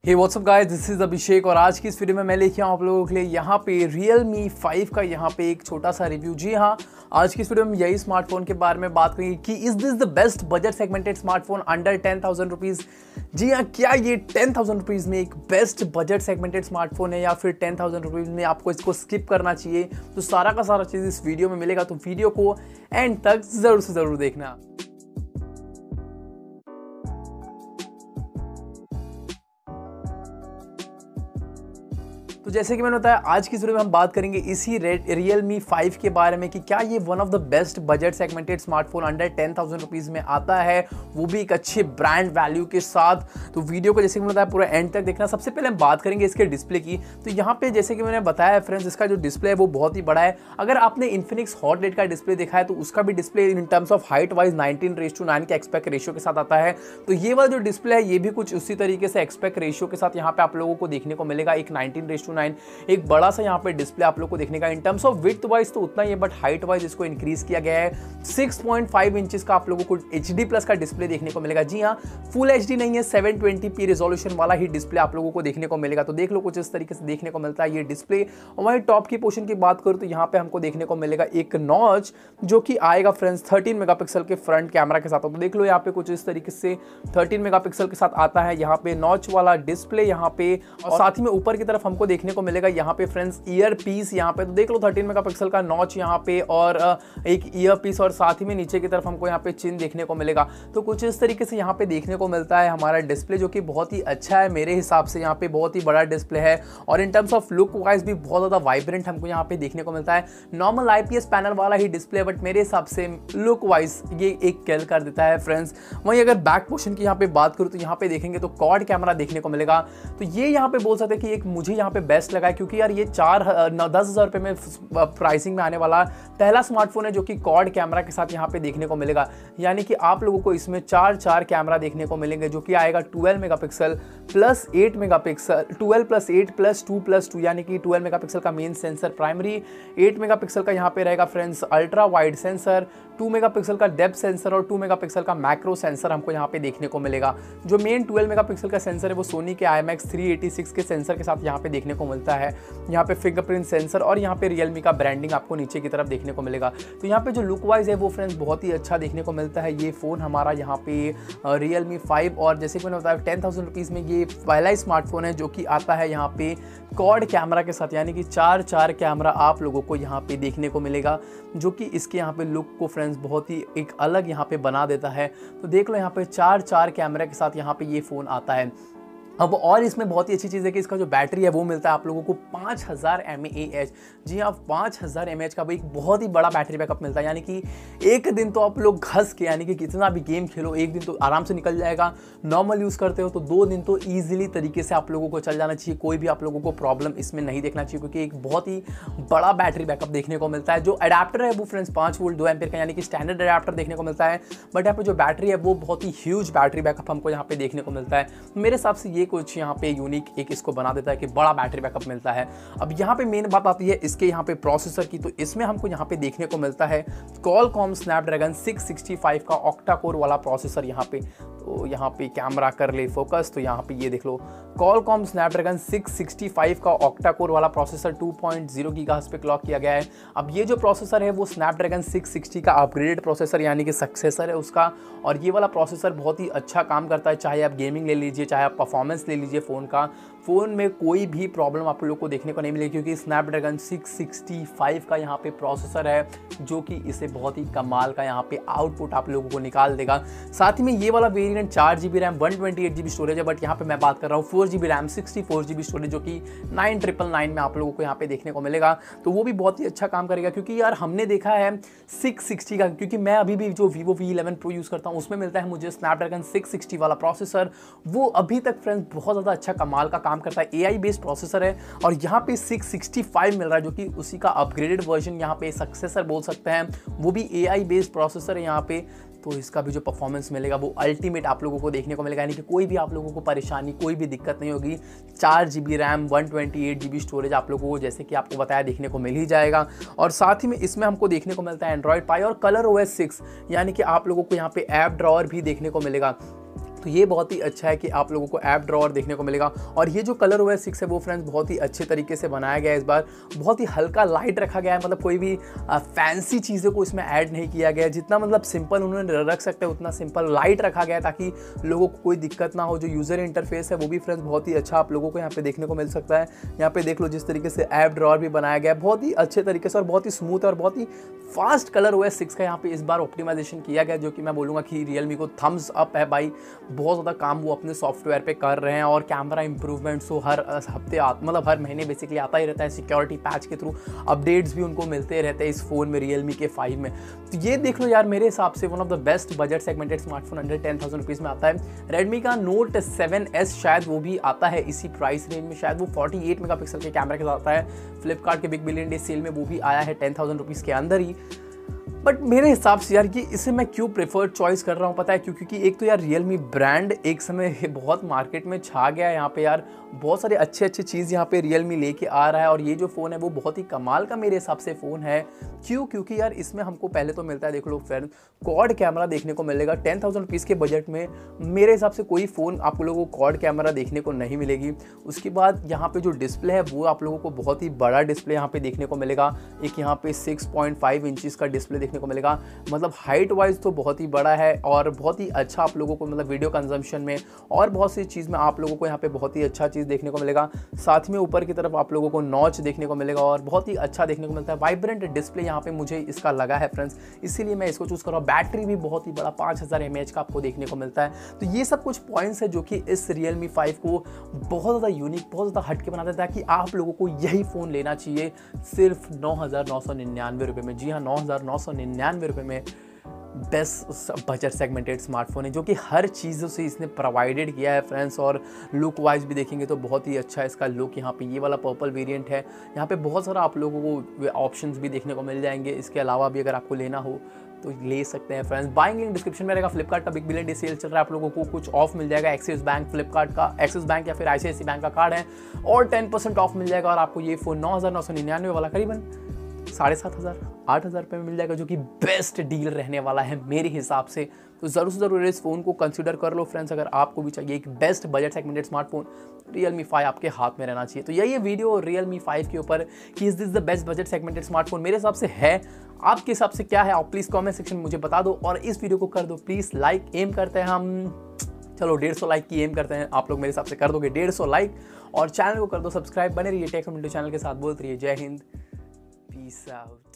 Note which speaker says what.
Speaker 1: Hey WhatsApp guys, this is Abhishek और आज की इस वीडियो में मैं लेके आऊँ आप लोगों के लिए यहाँ पे Realme 5 का यहाँ पे एक छोटा सा रिव्यू। जी हाँ, आज की इस वीडियो में यही स्मार्टफोन के बारे में बात करेंगे कि is this the best budget segmented smartphone under 10,000 rupees. जी हाँ, क्या ये 10,000 रुपीज़ में एक बेस्ट बजट सेगमेंटेड स्मार्टफोन है या फिर 10,000 रुपीज़ में आपको इसको स्किप करना चाहिए? तो सारा का सारा चीज़ इस वीडियो में मिलेगा, तो वीडियो को एंड तक ज़रूर से ज़रूर देखना। तो जैसे कि मैंने बताया, आज की वीडियो में हम बात करेंगे इसी Realme 5 के बारे में कि क्या ये one of the best budget segmented smartphone under 10,000 rupees में आता है, वो भी एक अच्छे ब्रांड वैल्यू के साथ। तो वीडियो को जैसे कि मैंने बताया पूरा एंड तक देखना। सबसे पहले हम बात करेंगे इसके डिस्प्ले की। तो यहाँ पे जैसे कि मैंने बताया फ्रेंड्स, इसका जो डिस्प्ले है वो बहुत ही बड़ा है। अगर आपने Infinix Hot 8 का डिस्प्ले देखा है तो उसका भी display in terms of height wise 19:9 के एक्सपेक्ट रेशियो के साथ आता है। तो ये वाला जो डिस्प्ले है ये भी कुछ उसी तरीके से एक्सपेक्ट रेशियो के साथ यहाँ पे आप लोगों को देखने को मिलेगा। एक 19:9, एक बड़ा सा यहाँ पे डिस्प्ले आप लोग को देखने का। In terms of width wise तो उतना ही है, बट हाइट वाइज इसको इंक्रीज किया गया है। 6.5 इंचेस का आप लोगों को HD+ का डिस्प्ले देखने को मिलेगा। जी हाँ, फुल HD नहीं है, 720p रिजोल्यूशन वाला ही डिस्प्ले आप लोगों को देखने को मिलेगा। तो देख लो कुछ इस तरीके से देखने को मिलता है ये डिस्प्ले। और वहीं टॉप की पोर्शन की बात करूँ तो यहाँ पे हमको देखने को मिलेगा एक नॉच जो कि आएगा फ्रेंड्स 13 मेगापिक्सल के फ्रंट कैमरा के साथ। तो देख लो यहाँ पे कुछ इस तरीके से 13 मेगापिक्सल के साथ आता है यहाँ पे नॉच वाला डिस्प्ले यहाँ पे। और साथ ही में ऊपर की तरफ हमको देखने को मिलेगा यहाँ पे फ्रेंड्स ईयर पीस यहाँ पे। तो देख लो 13 मेगापिक्सल का नॉच यहाँ पे और एक ईयर पीस, और साथ ही में नीचे की तरफ हमको यहाँ पे चिन्ह देखने को मिलेगा। तो कुछ इस तरीके से यहाँ पे देखने को मिलता है हमारा डिस्प्ले, जो कि बहुत ही अच्छा है मेरे हिसाब से। यहाँ पे बहुत ही बड़ा डिस्प्ले है और in terms of look wise भी बहुत ज़्यादा वाइब्रेंट हमको यहाँ पे देखने को मिलता है। नॉर्मल IPS पैनल वाला ही डिस्प्ले, बट मेरे हिसाब से लुक वाइज ये एक किल कर देता है फ्रेंड्स। वहीं अगर बैक पोर्शन की यहाँ पे बात करूँ तो यहाँ पे देखेंगे तो क्वाड कैमरा देखने को मिलेगा। तो ये यहाँ पे बोल सकते हैं कि एक मुझे यहाँ पे बेस्ट लगा है, क्योंकि यार ये 10,000 रुपये में प्राइसिंग में आने वाला पहला स्मार्टफोन है जो कि क्वाड कैमरा के साथ यहाँ पे देखने को मिलेगा। यानी कि आप लोगों को इसमें चार कैमरा देखने को मिलेंगे, जो कि आएगा 12 मेगापिक्सल प्लस 8 मेगापिक्सल, 12 + 8 + 2 + 2, यानी कि 12 मेगापिक्सल का मेन सेंसर प्राइमरी, 8 मेगापिक्सल का यहाँ पे रहेगा friends ultra wide sensor, 2 megapixel का डेप्थ सेंसर और 2 मेगापिक्सल का मैक्रो सेंसर हमको यहाँ पे देखने को मिलेगा। जो मेन 12 मेगापिक्सल का सेंसर है वो सोनी के IMX 386 के सेंसर के साथ यहाँ पे देखने को मिलता है। यहाँ पे फिंगरप्रिंट सेंसर और यहाँ पे Realme का ब्रांडिंग आपको नीचे की तरफ देखने को मिलेगा। तो यहाँ पे जो लुक वाइज है वो फ्रेंड्स बहुत ही अच्छा देखने को मिलता है ये फ़ोन हमारा यहाँ पे Realme 5। और जैसे कि मैंने बताया 10,000 रुपीज़ में ये पहला स्मार्टफोन है जो कि आता है यहाँ पे क्वाड कैमरा के साथ, यानी कि चार कैमरा आप लोगों को यहाँ पे देखने को मिलेगा, जो कि इसके यहाँ पे लुक को फ्रेंड्स बहुत ही एक अलग यहाँ पे बना देता है। तो देख लो यहाँ पे चार कैमरा के साथ यहाँ पे ये फ़ोन आता है। अब और इसमें बहुत ही अच्छी चीज़ है कि इसका जो बैटरी है वो मिलता है आप लोगों को 5000 mAh। जी हाँ, 5000 mAh का एक बहुत ही बड़ा बैटरी बैकअप मिलता है। यानी कि एक दिन तो आप लोग घस के, यानी कि कितना भी गेम खेलो, एक दिन तो आराम से निकल जाएगा। नॉर्मल यूज़ करते हो तो 2 दिन तो ईजिली तरीके से आप लोगों को चल जाना चाहिए। कोई भी आप लोगों को प्रॉब्लम इसमें नहीं देखना चाहिए, क्योंकि एक बहुत ही बड़ा बैटरी बैकअप देखने को मिलता है। जो अडेप्टर है वो फ्रेंड्स 5 वोल्ट 2 एम्पीयर का, यानी कि स्टैंडर्ड अडेप्टर देखने को मिलता है। बट यहाँ पे जो बैटरी है वो बहुत ही ह्यूज बैटरी बैकअप हमको यहाँ पे देखने को मिलता है। मेरे हिसाब से ये कुछ यहाँ पे यूनिक एक इसको बना देता है कि बड़ा बैटरी बैकअप मिलता है। अब यहाँ पे मेन बात आती है इसके यहाँ पे प्रोसेसर की। तो इसमें हमको यहाँ पे देखने को मिलता है Qualcomm Snapdragon 665 का ऑक्टा कोर वाला प्रोसेसर यहाँ पे। तो यहाँ पे कैमरा कर ले फोकस, तो यहाँ पे ये देख लो Qualcomm Snapdragon 665 का ऑक्टा कोर वाला प्रोसेसर 2.0 गीगाहर्ट्ज़ पे क्लॉक किया गया है। अब ये जो प्रोसेसर है वो Snapdragon 660 का अपग्रेडेड प्रोसेसर, यानी कि सक्सेसर है उसका। और ये वाला प्रोसेसर बहुत ही अच्छा काम करता है, चाहे आप गेमिंग ले लीजिए, चाहे आप परफॉर्मेंस ले लीजिए फ़ोन में कोई भी प्रॉब्लम आप लोग को देखने को नहीं मिलेगी, क्योंकि Snapdragon 665 का यहाँ पे प्रोसेसर है जो कि इसे बहुत ही कमाल का यहाँ पे आउटपुट आप लोगों को निकाल देगा। साथ ही में ये वाला variant 4GB RAM 128GB storage है, बट यहाँ पे मैं बात कर रहा हूँ 4GB रैम 64GB स्टोरेज, जो कि 9999 में आप लोगों को यहाँ पे देखने को मिलेगा। तो वो भी बहुत ही अच्छा काम करेगा, क्योंकि यार हमने देखा है 660 का, क्योंकि मैं अभी भी जो Vivo V11 Pro यूज़ करता हूँ उसमें मिलता है मुझे Snapdragon 660 वाला प्रोसेसर। वो अभी तक फ्रेंड्स बहुत ज़्यादा अच्छा कमाल का काम करता है, AI बेस्ड प्रोसेसर है। और यहाँ पे 665 मिल रहा है, जो कि उसी का अपग्रेडेड वर्जन यहाँ पे सक्सेसर बोल सकते हैं, वो भी AI बेस्ड प्रोसेसर है यहाँ पे। तो इसका भी जो परफॉर्मेंस मिलेगा वो अल्टीमेट आप लोगों को देखने को मिलेगा, यानी कि कोई भी आप लोगों को परेशानी, कोई भी दिक्कत नहीं होगी। 4GB रैम 128GB स्टोरेज आप लोगों को, जैसे कि आपको बताया, देखने को मिल ही जाएगा। और साथ ही में इसमें हमको देखने को मिलता है एंड्रॉयड पाई और ColorOS 6, यानी कि आप लोगों को यहाँ पे ऐप ड्रॉअर भी देखने को मिलेगा। तो ये बहुत ही अच्छा है कि आप लोगों को ऐप ड्रॉअर देखने को मिलेगा। और ये जो कलर OS 6 है वो फ्रेंड्स बहुत ही अच्छे तरीके से बनाया गया है। इस बार बहुत ही हल्का लाइट रखा गया है, मतलब कोई भी फैंसी चीज़ों को इसमें ऐड नहीं किया गया है। जितना मतलब सिंपल उन्होंने रख सकते हैं उतना सिंपल लाइट रखा गया है ताकि लोगों को कोई दिक्कत ना हो। जो यूज़र इंटरफेस है वो भी फ्रेंड्स बहुत ही अच्छा आप लोगों को यहाँ पे देखने को मिल सकता है। यहाँ पे देख लो जिस तरीके से ऐप ड्रॉअर भी बनाया गया है बहुत ही अच्छे तरीके से और बहुत ही स्मूथ और बहुत ही फास्ट कलर OS 6 का यहाँ पे इस बार ऑप्टिमाइजेशन किया गया, जो कि मैं बोलूँगा कि रियलमी को थम्स अप है भाई। बहुत ज़्यादा काम वो अपने सॉफ्टवेयर पे कर रहे हैं और कैमरा इंप्रूवमेंट्स तो हर हफ्ते मतलब हर महीने बेसिकली आता ही रहता है। सिक्योरिटी पैच के थ्रू अपडेट्स भी उनको मिलते रहते हैं इस फ़ोन में, रियलमी के 5 में। तो ये देख लो यार, मेरे हिसाब से one of the best budget segmented smartphone under 10,000 rupees में आता है। रेडमी का नोट 7S शायद वो भी आता है इसी प्राइस रेंज में, शायद वो 48 मेगापिक्सल के कैमरा के साथ आता है। फ्लिपकार्ट के बिग बिलियन डे सेल में वो भी आया है 10,000 रुपीज़ के अंदर ही। बट मेरे हिसाब से यार ये इसे मैं क्यों प्रेफर्ड चॉइस कर रहा हूँ पता है क्यों? क्योंकि एक तो यार रियलमी ब्रांड एक समय बहुत मार्केट में छा गया है। यहाँ पे यार बहुत सारे अच्छे चीज़ यहाँ पे रियलमी लेके आ रहा है और ये जो फ़ोन है वो बहुत ही कमाल का मेरे हिसाब से फ़ोन है। क्यों? क्योंकि यार इसमें हमको पहले तो मिलता है, देख लो फ्रेंड, क्वाड कैमरा देखने को मिलेगा 10,000 रुपीज़ के बजट में। मेरे हिसाब से कोई फ़ोन आप लोगों को क्वाड कैमरा देखने को नहीं मिलेगी। उसके बाद यहाँ पे जो डिस्प्ले है वो आप लोगों को बहुत ही बड़ा डिस्प्ले यहाँ पे देखने को मिलेगा। एक यहाँ पे 6.5 इंचज़ का डिस्प्ले देखने को मिलेगा, मतलब हाइट वाइज तो बहुत ही बड़ा है और बहुत ही अच्छा आप लोगों को मतलब वीडियो कंजम्पशन में और बहुत सी चीज़ में आप लोगों को यहाँ पे बहुत ही अच्छा चीज़ देखने को मिलेगा। साथ में ऊपर की तरफ आप लोगों को नॉच देखने को मिलेगा और बहुत ही अच्छा देखने को मिलता है। वाइब्रेंट डिस्प्ले यहाँ पे मुझे इसका लगा है फ्रेंड्स, इसीलिए मैं इसको चूज़ कर रहा हूँ। बैटरी भी बहुत ही बड़ा 5000 mAh का आपको देखने को मिलता है। तो ये सब कुछ पॉइंट्स है जो कि इस Realme 5 को बहुत ज़्यादा यूनिक, बहुत ज़्यादा हटके बना देता है कि आप लोगों को यही फ़ोन लेना चाहिए सिर्फ 9,999 रुपये में। जी हाँ, 9,999 रुपये में बेस्ट बजट सेगमेंटेड स्मार्टफोन है जो कि हर चीज़ों से इसने प्रोवाइडेड किया है फ्रेंड्स। और लुक वाइज भी देखेंगे तो बहुत ही अच्छा है इसका लुक। यहाँ पे ये वाला पर्पल वेरिएंट है, यहाँ पे बहुत सारा आप लोगों को ऑप्शंस भी देखने को मिल जाएंगे। इसके अलावा भी अगर आपको लेना हो तो ले सकते हैं फ्रेंड्स। बाइंग लिंक डिस्क्रिप्शन में रहेगा। फ्लिपकार्ट का बिग बिलियन डे सेल चल रहा है, आप लोगों को कुछ ऑफ मिल जाएगा। एक्सिस बैंक, फ्लिपकार्ट का एक्सिस बैंक या फिर ICICI बैंक का कार्ड है और 10% ऑफ मिल जाएगा और आपको ये फ़ोन 9,999 वाला करीबन 7,500 8,000 रुपये में मिल जाएगा, जो कि बेस्ट डील रहने वाला है मेरे हिसाब से। तो ज़रूर से ज़रूर इस फ़ोन को कंसीडर कर लो फ्रेंड्स। अगर आपको भी चाहिए एक best budget segmented smartphone, Realme 5 आपके हाथ में रहना चाहिए। तो यही वीडियो Realme 5 के ऊपर कि is this the best budget segmented smartphone मेरे हिसाब से है। आपके हिसाब से क्या है आप प्लीज़ कॉमेंट सेक्शन में मुझे बता दो और इस वीडियो को कर दो प्लीज़ लाइक। एम करते हैं हम, चलो 150 लाइक की एम करते हैं। आप लोग मेरे हिसाब से कर दोगे 150 लाइक और चैनल को कर दो सब्सक्राइब। बने रहिए टेक इंडिया चैनल के साथ। बोलते रहिए जय हिंद, पीस आउट।